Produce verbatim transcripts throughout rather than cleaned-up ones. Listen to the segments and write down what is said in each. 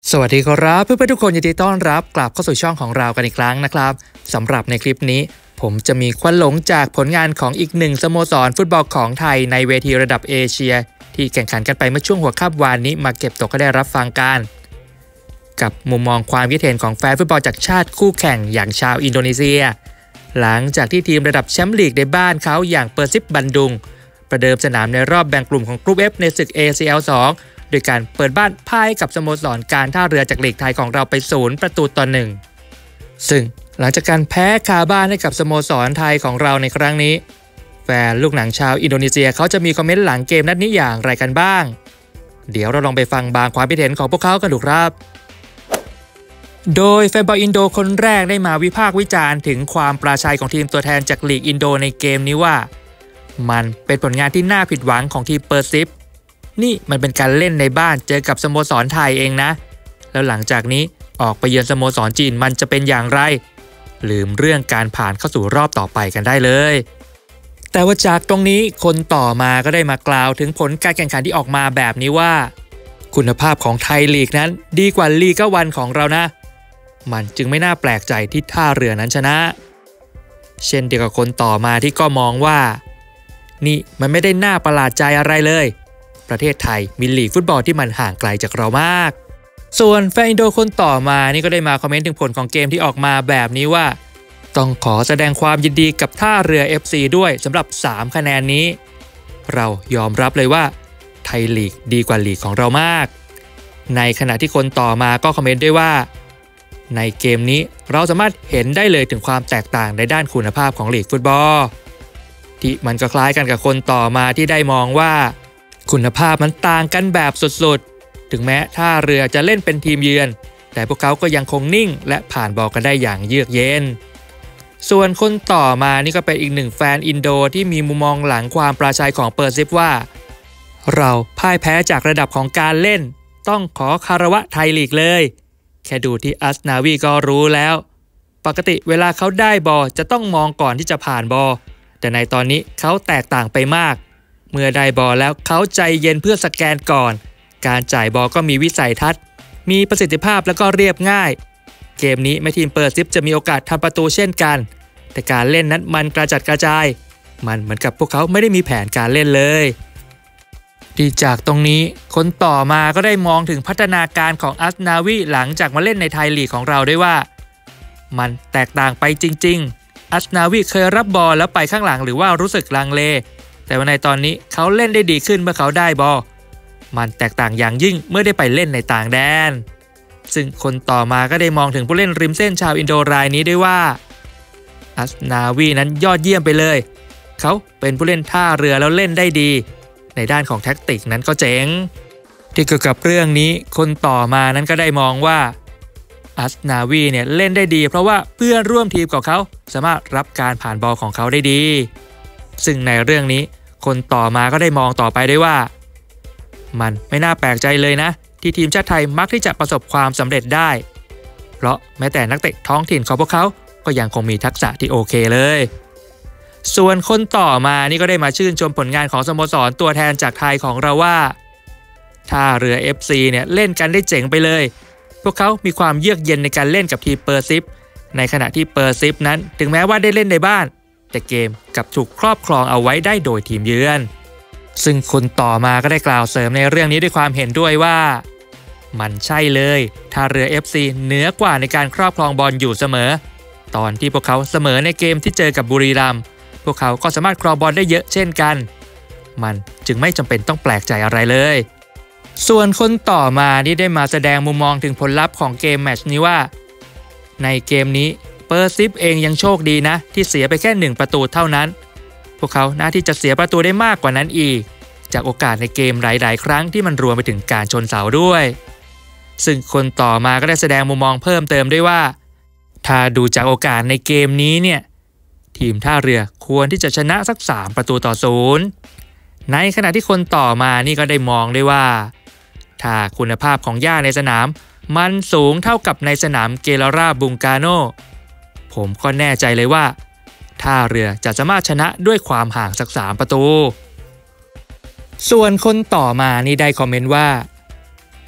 สวัสดีครับเพื่อนๆทุกคนยินดีต้อนรับกลับเข้าสู่ช่องของเรากันอีกครั้งนะครับสำหรับในคลิปนี้ผมจะมีควันหลงจากผลงานของอีกหนึ่งสโมสรฟุตบอลของไทยในเวทีระดับเอเชียที่แข่งขันกันไปเมื่อช่วงหัวค่ำวานนี้มาเก็บตกก็ได้รับฟังกันกับมุมมองความคิดเห็นของแฟนฟุตบอลจากชาติคู่แข่งอย่างชาวอินโดนีเซียหลังจากที่ทีมระดับแชมป์ลีกในบ้านเขาอย่างเปอร์ซิปบันดุงประเดิมสนามในรอบแบ่งกลุ่มของกรุ๊ป F ในศึก เอ ซี แอล สองโดยการเปิดบ้านพ่ายกับสโมสรการท่าเรือจากลีกไทยของเราไปศูนย์ประตูต่อหนึ่งซึ่งหลังจากการแพ้คาบ้านให้กับสโมสรไทยของเราในครั้งนี้แฟนลูกหนังชาวอินโดนีเซียเขาจะมีคอมเมนต์หลังเกมนัดนี้อย่างไรกันบ้างเดี๋ยวเราลองไปฟังบางความคิดเห็นของพวกเขากันดูครับโดยแฟนบอลอินโดคนแรกได้มาวิพากษ์วิจารณ์ถึงความปราชัยของทีมตัวแทนจากลีกอินโดในเกมนี้ว่ามันเป็นผลงานที่น่าผิดหวังของทีมเปอร์ซิปนี่มันเป็นการเล่นในบ้านเจอกับสโมสรไทยเองนะแล้วหลังจากนี้ออกไปเยือนสโมสรจีนมันจะเป็นอย่างไรลืมเรื่องการผ่านเข้าสู่รอบต่อไปกันได้เลยแต่ว่าจากตรงนี้คนต่อมาก็ได้มากล่าวถึงผลการแข่งขันที่ออกมาแบบนี้ว่าคุณภาพของไทยลีกนั้นดีกว่าลีกวันของเรานะมันจึงไม่น่าแปลกใจที่ท่าเรือนั้นชนะเช่นเดียวกับคนต่อมาที่ก็มองว่านี่มันไม่ได้น่าประหลาดใจอะไรเลยประเทศไทยมีลีกฟุตบอลที่มันห่างไกลจากเรามากส่วนแฟนอินโดคนต่อมานี่ก็ได้มาคอมเมนต์ถึงผลของเกมที่ออกมาแบบนี้ว่าต้องขอแสดงความยินดีกับท่าเรือ เอฟ ซี ด้วยสำหรับสามคะแนนนี้เรายอมรับเลยว่าไทยลีกดีกว่าลีกของเรามากในขณะที่คนต่อมาก็คอมเมนต์ด้วยว่าในเกมนี้เราสามารถเห็นได้เลยถึงความแตกต่างในด้านคุณภาพของลีกฟุตบอลที่มันก็คล้ายกันกับคนต่อมาที่ได้มองว่าคุณภาพมันต่างกันแบบสุดๆถึงแม้ท่าเรือจะเล่นเป็นทีมเยือนแต่พวกเขาก็ยังคงนิ่งและผ่านบอลกันได้อย่างเยือกเย็นส่วนคนต่อมานี่ก็เป็นอีกหนึ่งแฟนอินโดที่มีมุมมองหลังความปราชัยของเปอร์ซิปว่าเราพ่ายแพ้จากระดับของการเล่นต้องขอคารวะไทยลีกเลยแค่ดูที่อัสนาวีก็รู้แล้วปกติเวลาเขาได้บอลจะต้องมองก่อนที่จะผ่านบอลแต่ในตอนนี้เขาแตกต่างไปมากเมื่อได้บอลแล้วเขาใจเย็นเพื่อสแกนก่อนการจ่ายบอลก็มีวิสัยทัศน์มีประสิทธิภาพและก็เรียบง่ายเกมนี้แม้ทีมเปอร์ซิปจะมีโอกาสทำประตูเช่นกันแต่การเล่นนั้นมันกระจัดกระจายมันเหมือนกับพวกเขาไม่ได้มีแผนการเล่นเลยดีจากตรงนี้คนต่อมาก็ได้มองถึงพัฒนาการของอัสนาวีหลังจากมาเล่นในไทยลีกของเราด้วยว่ามันแตกต่างไปจริงๆอัสนาวีเคยรับบอลแล้วไปข้างหลังหรือว่ารู้สึกลังเลแต่ว่าในตอนนี้เขาเล่นได้ดีขึ้นเมื่อเขาได้บอลมันแตกต่างอย่างยิ่งเมื่อได้ไปเล่นในต่างแดนซึ่งคนต่อมาก็ได้มองถึงผู้เล่นริมเส้นชาวอินโดรายนี้ด้วยว่าอัสนาวีนั้นยอดเยี่ยมไปเลยเขาเป็นผู้เล่นท่าเรือแล้วเล่นได้ดีในด้านของแท็กติกนั้นก็เจ๋งที่เกี่ยวกับเรื่องนี้คนต่อมานั้นก็ได้มองว่าอัสนาวีเนี่ยเล่นได้ดีเพราะว่าเพื่อนร่วมทีมของเขาสามารถรับการผ่านบอลของเขาได้ดีซึ่งในเรื่องนี้คนต่อมาก็ได้มองต่อไปด้วยว่ามันไม่น่าแปลกใจเลยนะที่ทีมชาติไทยมักที่จะประสบความสำเร็จได้เพราะแม้แต่นักเตะท้องถิ่นของพวกเขาก็ยังคงมีทักษะที่โอเคเลยส่วนคนต่อมานี่ก็ได้มาชื่นชมผลงานของสโมสรตัวแทนจากไทยของเราว่าท่าเรือ เอฟ ซี เนี่ยเล่นกันได้เจ๋งไปเลยพวกเขามีความเยือกเย็นในการเล่นกับทีมเปอร์ซิปในขณะที่เปอร์ซิปนั้นถึงแม้ว่าได้เล่นในบ้านแต่เกมกลับถูกครอบครองเอาไว้ได้โดยทีมเยือนซึ่งคนต่อมาก็ได้กล่าวเสริมในเรื่องนี้ด้วยความเห็นด้วยว่ามันใช่เลยท่าเรือ เอฟ ซี เหนือกว่าในการครอบครองบอลอยู่เสมอตอนที่พวกเขาเสมอในเกมที่เจอกับบุรีรัมย์พวกเขาก็สามารถครองบอลได้เยอะเช่นกันมันจึงไม่จำเป็นต้องแปลกใจอะไรเลยส่วนคนต่อมานี่ได้มาแสดงมุมมองถึงผลลัพธ์ของเกมแมตช์นี้ว่าในเกมนี้เปอร์ซิปเองยังโชคดีนะที่เสียไปแค่หนึ่งประตูเท่านั้นพวกเขาน่าที่จะเสียประตูได้มากกว่านั้นอีกจากโอกาสในเกมหลายๆครั้งที่มันรวมไปถึงการชนเสาด้วยซึ่งคนต่อมาก็ได้แสดงมุมมองเพิ่มเติมด้วยว่าถ้าดูจากโอกาสในเกมนี้เนี่ยทีมท่าเรือควรที่จะชนะสักสามประตูต่อศูนย์ในขณะที่คนต่อมานี่ก็ได้มองด้วยว่าถ้าคุณภาพของหญ้าในสนามมันสูงเท่ากับในสนามเกลาราบุงกาโนผมก็แน่ใจเลยว่าท่าเรือจะสามารถชนะด้วยความห่างสักสามประตูส่วนคนต่อมานี่ได้คอมเมนต์ว่า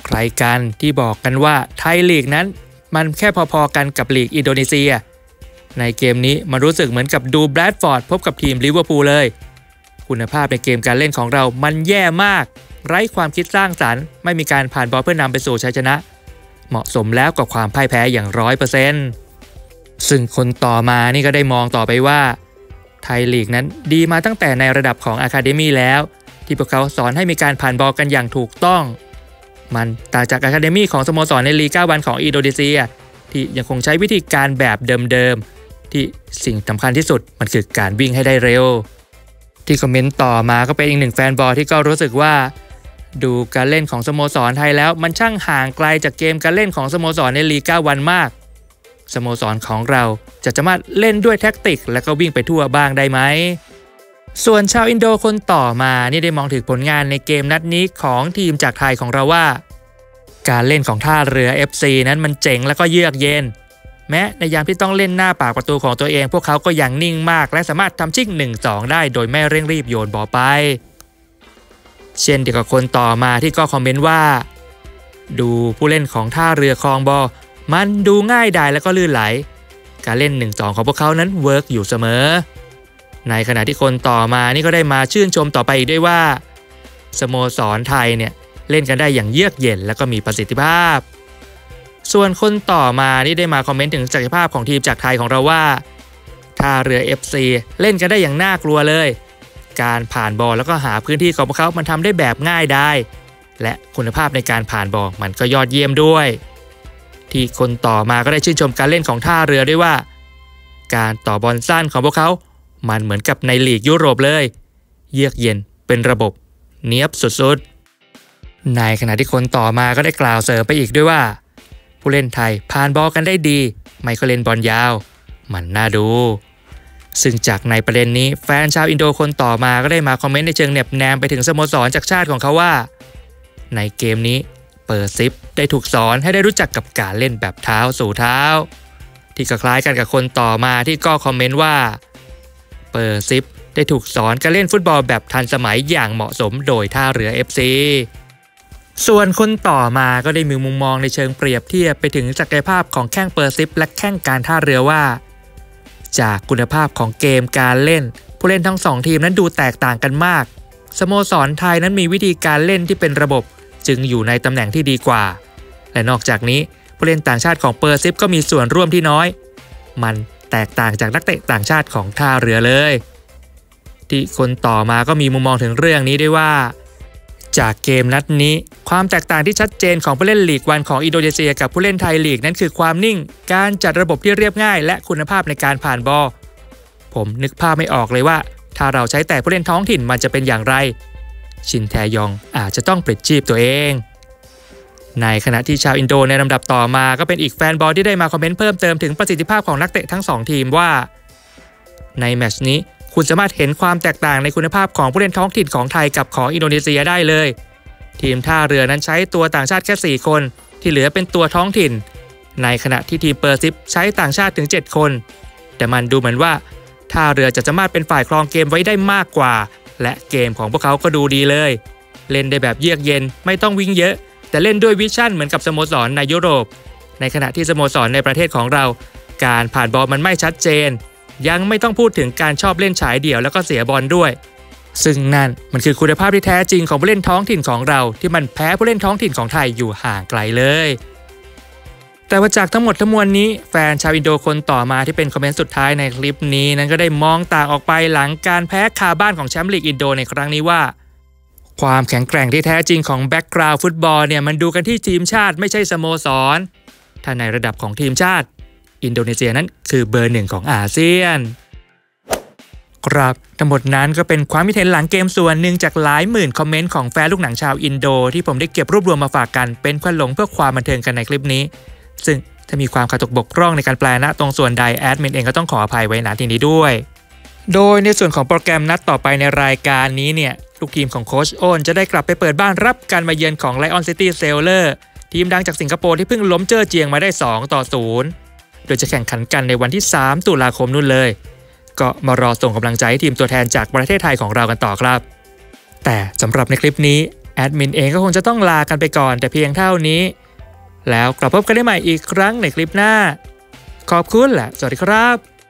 ใครกันที่บอกกันว่าไทยลีกนั้นมันแค่พอๆกันกับลีกอินโดนีเซียในเกมนี้มันรู้สึกเหมือนกับดูแบรดฟอร์ดพบกับทีมลิเวอร์พูลเลยคุณภาพในเกมการเล่นของเรามันแย่มากไร้ความคิดสร้างสรรค์ไม่มีการผ่านบอลเพื่อนำไปสู่ชัยชนะเหมาะสมแล้วกับความพ่ายแพ้อย่าง ร้อยเปอร์เซ็นต์ ซึ่งคนต่อมานี่ก็ได้มองต่อไปว่าไทยลีกนั้นดีมาตั้งแต่ในระดับของอะคาเดมี่แล้วที่พวกเขาสอนให้มีการผ่านบอลกันอย่างถูกต้องมันต่างจากอะคาเดมี่ของสโมสรในลีกเก้าวันของอินโดนีเซียที่ยังคงใช้วิธีการแบบเดิมๆที่สิ่งสำคัญที่สุดมันคือการวิ่งให้ได้เร็วที่คอมเมนต์ต่อมาก็เป็นอีกหนึ่งแฟนบอลที่ก็รู้สึกว่าดูการเล่นของสโมสรไทยแล้วมันช่างห่างไกลจากเกมการเล่นของสโมสรในลีกเก้าวันมากสโมสรของเราจะสามารถเล่นด้วยแท็กติกและก็วิ่งไปทั่วบ้างได้ไหมส่วนชาวอินโดคนต่อมานี่ได้มองถึงผลงานในเกมนัดนี้ของทีมจากไทยของเราว่าการเล่นของท่าเรือ เอฟ ซี นั้นมันเจ๋งและก็เยือกเย็นแม้ในยามที่ต้องเล่นหน้าปากประตูของตัวเองพวกเขาก็ยังนิ่งมากและสามารถทำชิ่ง หนึ่งสอง ได้โดยไม่เร่งรีบโยนบอลไปเช่นเดียวกับคนต่อมาที่ก็คอมเมนต์ว่าดูผู้เล่นของท่าเรือครองบอลมันดูง่ายดายและก็ลื่นไหลการเล่น หนึ่งสอง ของพวกเขานั้นเวิร์กอยู่เสมอในขณะที่คนต่อมานี่ก็ได้มาชื่นชมต่อไปอีกด้วยว่าสโมสรไทยเนี่ยเล่นกันได้อย่างเยือกเย็นและก็มีประสิทธิภาพส่วนคนต่อมานี่ได้มาคอมเมนต์ถึงศักยภาพของทีมจากไทยของเราว่าท่าเรือ เอฟ ซี เล่นกันได้อย่างน่ากลัวเลยการผ่านบอลแล้วก็หาพื้นที่ของพวกเขามันทำได้แบบง่ายได้และคุณภาพในการผ่านบอลมันก็ยอดเยี่ยมด้วยที่คนต่อมาก็ได้ชื่นชมการเล่นของท่าเรือด้วยว่าการต่อบอลสั้นของพวกเขามันเหมือนกับในลีกยุโรปเลยเยือกเย็นเป็นระบบเนียบสุดๆในขณะที่คนต่อมาก็ได้กล่าวเสริมไปอีกด้วยว่าผู้เล่นไทยผ่านบอลกันได้ดีไม่ค่อยเล่นบอลยาวมันน่าดูซึ่งจากในประเด็นนี้แฟนชาวอินโดคนต่อมาก็ได้มาคอมเมนต์ในเชิงเหน็บแนมไปถึงสโมสรจากชาติของเขาว่าในเกมนี้เปอร์ซิปได้ถูกสอนให้ได้รู้จักกับการเล่นแบบเท้าสู่เท้าที่ก็คล้ายกันกับคนต่อมาที่ก็คอมเมนต์ว่าเปอร์ซิปได้ถูกสอนการเล่นฟุตบอลแบบทันสมัยอย่างเหมาะสมโดยท่าเรือ เอฟ ซี ส่วนคนต่อมาก็ได้มีมุมมองในเชิงเปรียบเทียบไปถึงศักยภาพของแข้งเปอร์ซิปและแข้งการท่าเรือว่าจากคุณภาพของเกมการเล่นผู้เล่นทั้งสองทีมนั้นดูแตกต่างกันมากสโมสรไทยนั้นมีวิธีการเล่นที่เป็นระบบจึงอยู่ในตำแหน่งที่ดีกว่าและนอกจากนี้ผู้เล่นต่างชาติของเปอร์ซิปก็มีส่วนร่วมที่น้อยมันแตกต่างจากนักเตะต่างชาติของท่าเรือเลยที่คนต่อมาก็มีมุมมองถึงเรื่องนี้ด้วยว่าจากเกมนัดนี้ความแตกต่างที่ชัดเจนของผู้เล่นลีกวันของอินโดนีเซียกับผู้เล่นไทยลีกนั้นคือความนิ่งการจัดระบบที่เรียบง่ายและคุณภาพในการผ่านบอลผมนึกภาพไม่ออกเลยว่าถ้าเราใช้แต่ผู้เล่นท้องถิ่นมันจะเป็นอย่างไรชินแทยองอาจจะต้องปลิดชีพตัวเองในขณะที่ชาวอินโดในลำดับต่อมาก็เป็นอีกแฟนบอลที่ได้มาคอมเมนต์เพิ่มเติมถึงประสิทธิภาพของนักเตะทั้งสองทีมว่าในแมตช์นี้คุณสามารถเห็นความแตกต่างในคุณภาพของผู้เล่นท้องถิ่นของไทยกับของอินโดนีเซียได้เลยทีมท่าเรือนั้นใช้ตัวต่างชาติแค่สี่คนที่เหลือเป็นตัวท้องถิ่นในขณะที่ทีมเปอร์ซิปใช้ต่างชาติถึงเจ็ดคนแต่มันดูเหมือนว่าท่าเรือจะสามารถเป็นฝ่ายครองเกมไว้ได้มากกว่าและเกมของพวกเขาก็ดูดีเลยเล่นได้แบบเยือกเย็นไม่ต้องวิ่งเยอะแต่เล่นด้วยวิชั่นเหมือนกับสโมสรในยุโรปในขณะที่สโมสรในประเทศของเราการผ่านบอลมันไม่ชัดเจนยังไม่ต้องพูดถึงการชอบเล่นฉายเดี่ยวแล้วก็เสียบอลด้วยซึ่งนั่นมันคือคุณภาพที่แท้จริงของผู้เล่นท้องถิ่นของเราที่มันแพ้ผู้เล่นท้องถิ่นของไทยอยู่ห่างไกลเลยแต่ว่าจากทั้งหมดทั้งมวลนี้แฟนชาวอินโดคนต่อมาที่เป็นคอมเมนต์สุดท้ายในคลิปนี้นั้นก็ได้มองต่างออกไปหลังการแพ้คาบ้านของแชมป์ลีกอินโดในครั้งนี้ว่าความแข็งแกร่งที่แท้จริงของแบ็กกราวด์ฟุตบอลเนี่ยมันดูกันที่ทีมชาติไม่ใช่สโมสรถ้าในระดับของทีมชาติอินโดนีเซียนั้นคือเบอร์หนึ่งของอาเซียนครับทั้งหมดนั้นก็เป็นความคิดเห็นหลังเกมส่วนหนึ่งจากหลายหมื่นคอมเมนต์ของแฟนลูกหนังชาวอินโดที่ผมได้เก็บรวบรวมมาฝากกันเป็นควันหลงเพื่อความบันเทิงกันในคลิปนี้ซึ่งถ้ามีความขาดตกบกพร่องในการแปลณตรงส่วนใดแอดมินเองก็ต้องขออภัยไว้ณที่นี้ด้วยโดยในส่วนของโปรแกรมนัดต่อไปในรายการนี้เนี่ยลูกทีมของโค้ชโอนจะได้กลับไปเปิดบ้านรับการมาเยือนของ Lion City Sailor ทีมดังจากสิงคโปร์ที่เพิ่งล้มเจ้อเจียงมาได้สองต่อศูนย์โดยจะแข่งขันกันในวันที่สามตุลาคมนู่นเลยก็มารอส่งกำลังใจให้ทีมตัวแทนจากประเทศไทยของเรากันต่อครับแต่สำหรับในคลิปนี้แอดมินเองก็คงจะต้องลากันไปก่อนแต่เพียงเท่านี้แล้วกลับพบกันได้ใหม่อีกครั้งในคลิปหน้าขอบคุณและสวัสดีครับ